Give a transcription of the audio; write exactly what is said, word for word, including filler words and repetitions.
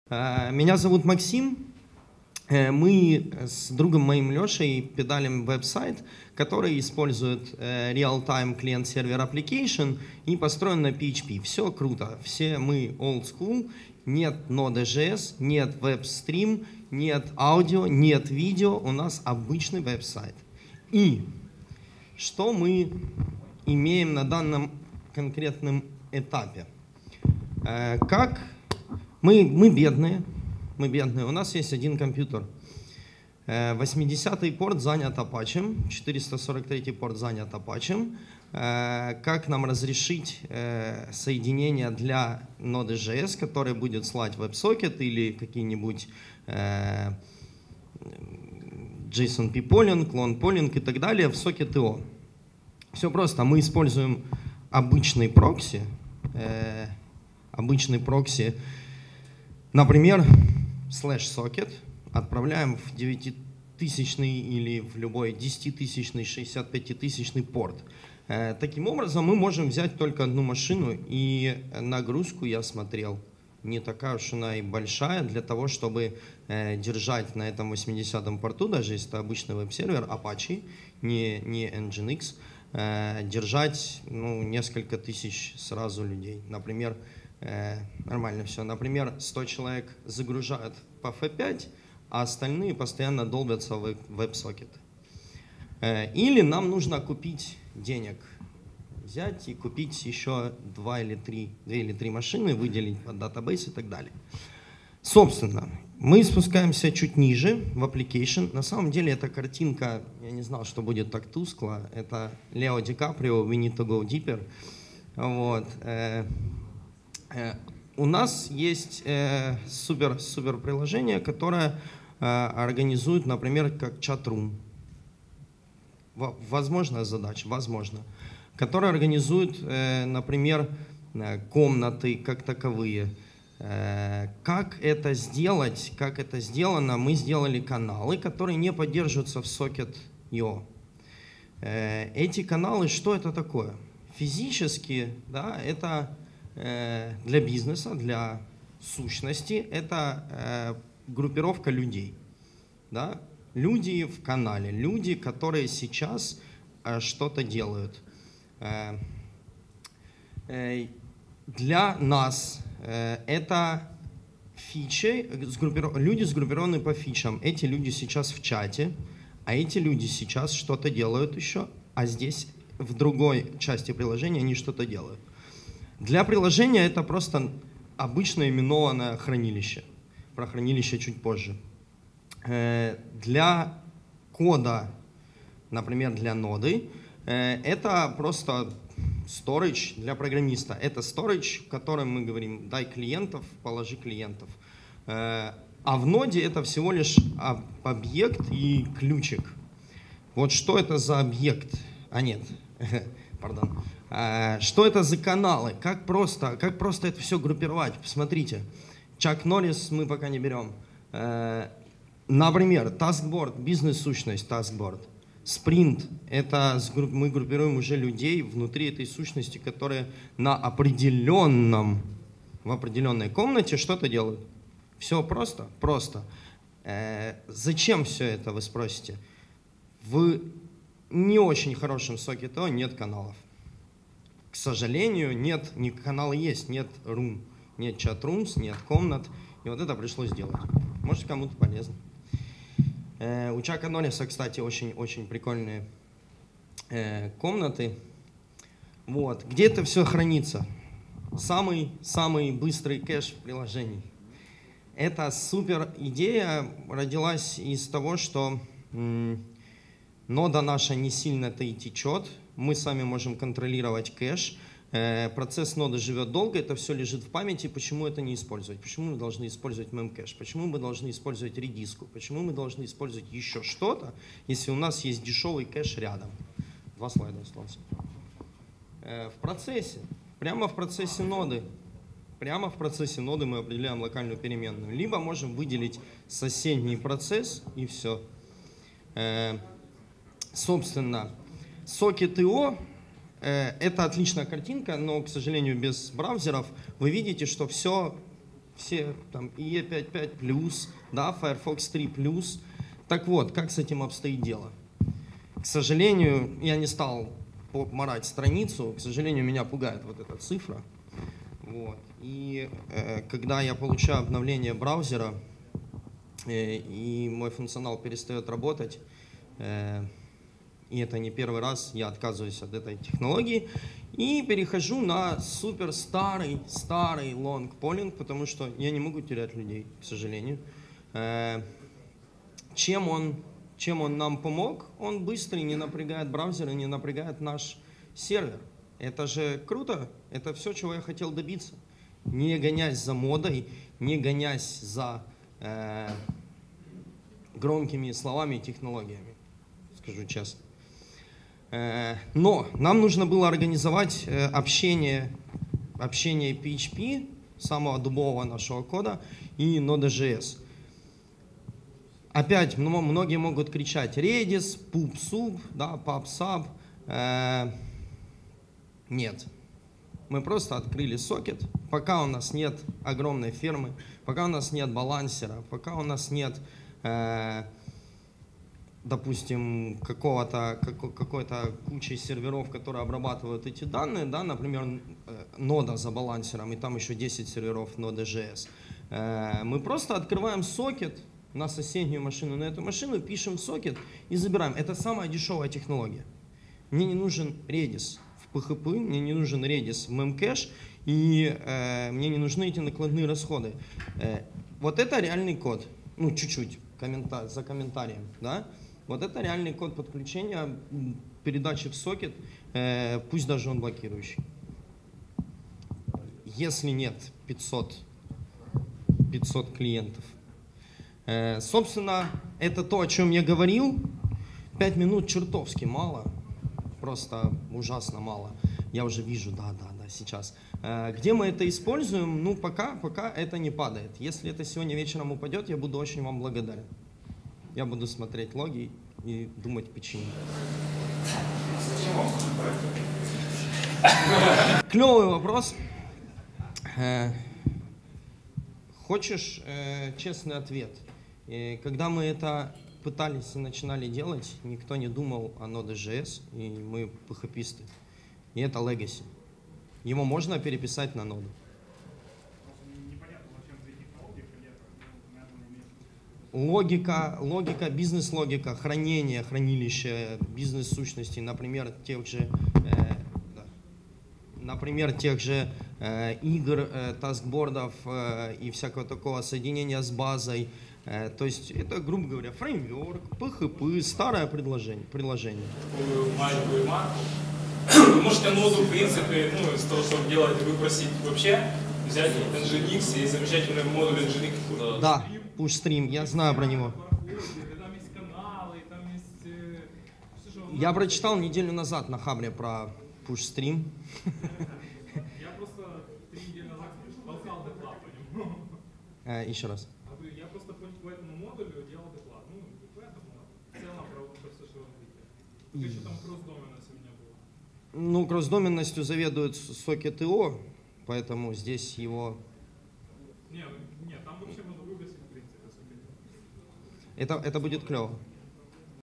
Меня зовут Максим. Мы с другом моим Лешей педалим веб-сайт, который использует Real-Time Client-Server Application и построен на пи эйч пи. Все круто. Все мы old school. Нет Node.js, нет WebStream, нет аудио, нет видео. У нас обычный веб-сайт. И что мы имеем на данном конкретном этапе? Как мы, мы бедные. Мы бедные. У нас есть один компьютер. восьмидесятый порт занят Apache, четыреста сорок третий порт занят Apache. Как нам разрешить соединение для Node.js, который будет слать WebSocket или какие-нибудь JSON P-polling, Clone Polling и так далее в сокет точка ай о? Все просто. Мы используем обычный прокси, обычный прокси, например, слэш socket, отправляем в девятитысячный или в любой десятитысячный, шестьдесят пятитысячный порт. Таким образом, мы можем взять только одну машину, и нагрузку я смотрел. Не такая уж она и большая для того, чтобы держать на этом восьмидесятом порту, даже если это обычный веб-сервер, Apache, не, не Nginx, держать ну, несколько тысяч сразу людей. Например, нормально все. Например, сто человек загружают по эф пять, а остальные постоянно долбятся в веб-сокет. Или нам нужно купить денег, взять и купить еще два или три, две или три машины, выделить под датабейс и так далее. Собственно, мы спускаемся чуть ниже в application. На самом деле эта картинка, я не знал, что будет так тускло. Это Лео Ди Каприо, We Need to Go Deeper. Вот. У нас есть супер-супер э, приложение, которое э, организует, например, как чат-рум. Возможная задача, возможно. Которая организует, э, например, комнаты как таковые. Э, как это сделать, как это сделано, мы сделали каналы, которые не поддерживаются в сокет точка ай о. Э, эти каналы, что это такое? Физически, да, это для бизнеса, для сущности, это э, группировка людей. Да? Люди в канале, люди, которые сейчас э, что-то делают. Э, э, для нас э, это фичи, сгруппиров... люди сгруппированы по фичам. Эти люди сейчас в чате, а эти люди сейчас что-то делают еще, а здесь в другой части приложения они что-то делают. Для приложения это просто обычное именованное хранилище. Про хранилище чуть позже. Для кода, например, для ноды, это просто storage для программиста. Это storage, в котором мы говорим, дай клиентов, положи клиентов. А в ноде это всего лишь объект и ключик. Вот что это за объект? А нет, пардон. Что это за каналы? Как просто, как просто это все группировать? Посмотрите. Чак Норрис мы пока не берем. Например, taskboard, бизнес-сущность taskboard. Sprint — это мы группируем уже людей внутри этой сущности, которые на определенном, в определенной комнате что-то делают. Все просто? Просто. Зачем все это, вы спросите? В не очень хорошем сокет точка ай о нет каналов. К сожалению, нет, не каналы есть, нет room, нет чат-румс, нет комнат. И вот это пришлось сделать. Может, кому-то полезно. Э, у Чака Норриса, кстати, очень-очень прикольные э, комнаты. Вот. Где это все хранится? Самый-самый быстрый кэш в приложении. Эта супер идея родилась из того, что м, нода наша не сильно-то и течет. Мы сами можем контролировать кэш. Процесс ноды живет долго, это все лежит в памяти. Почему это не использовать? Почему мы должны использовать мемкэш? Почему мы должны использовать редиску? Почему мы должны использовать еще что-то, если у нас есть дешевый кэш рядом? Два слайда осталось. В процессе, прямо в процессе ноды, прямо в процессе ноды мы определяем локальную переменную. Либо можем выделить соседний процесс и все. Собственно, сокет точка ай о это отличная картинка, но, к сожалению, без браузеров вы видите, что все все там и и пять пять плюс, да, Firefox три плюс. Так вот, как с этим обстоит дело? К сожалению, я не стал марать страницу, к сожалению, меня пугает вот эта цифра. Вот. И э, когда я получаю обновление браузера, э, и мой функционал перестает работать, э, и это не первый раз, я отказываюсь от этой технологии и перехожу на супер старый, старый long polling, потому что я не могу терять людей, к сожалению. Э, чем он, чем он нам помог? Он быстрый, не напрягает браузер и не напрягает наш сервер. Это же круто, это все, чего я хотел добиться. Не гонясь за модой, не гонясь за э, громкими словами и технологиями, скажу честно. Э, но нам нужно было организовать э, общение, общение пи эйч пи, самого дубового нашего кода, и Node.js. Опять многие могут кричать Redis, PubSub, да, PubSub. Э, Нет. Мы просто открыли сокет, пока у нас нет огромной фермы, пока у нас нет балансера, пока у нас нет, э, допустим, какого-то, какой-то кучи серверов, которые обрабатывают эти данные, да, например, э, нода за балансером, и там еще десять серверов Node.js. Э, мы просто открываем сокет на соседнюю машину, на эту машину, пишем сокет и забираем. Это самая дешевая технология. Мне не нужен Redis в пи эйч пи, мне не нужен Redis в Memcache, и э, мне не нужны эти накладные расходы. Э, вот это реальный код, ну чуть-чуть комментар за комментарием, да? Вот это реальный код подключения, передачи в сокет, э, пусть даже он блокирующий. Если нет пятьсот, пятьсот клиентов. Э, собственно, это то, о чем я говорил. Пять минут чертовски мало. Просто ужасно мало. Я уже вижу, да, да, да, сейчас. Где мы это используем? Ну, пока, пока это не падает. Если это сегодня вечером упадет, я буду очень вам благодарен. Я буду смотреть логи и думать почему. Клевый вопрос. Хочешь честный ответ? Когда мы это пытались и начинали делать, никто не думал о Node.js, и мы пи эйч пи-сты. И это legacy. Его можно переписать на ноду. Логика, логика, бизнес-логика, хранение, хранилище, бизнес-сущностей, например, тех же, э, да, например, тех же э, игр, э, таскбордов э, и всякого такого соединения с базой. То есть это, грубо говоря, фреймворк, пи эйч пи, старое предложение. предложение. Такую маленькую ремарку. Вы можете ноду, в принципе, ну, из того, что делать, выпросить вообще, взять Nginx и замечательный модуль Nginx. Да, PushStream, я знаю про него. Там есть каналы, там есть... Я прочитал неделю назад на Хабре про PushStream. Я просто три недели назад толкал доклад по нему. Еще раз. Я просто по этому модулю делал доклад. Ну, поэтому в целом про все, что вы видите. Еще там кросс-доменность у меня была. Ну, кросс-доменностью заведует сокет точка ай о, поэтому здесь его... Нет, нет, там вообще можно выбросить, в принципе, сокет. Это, это будет клево.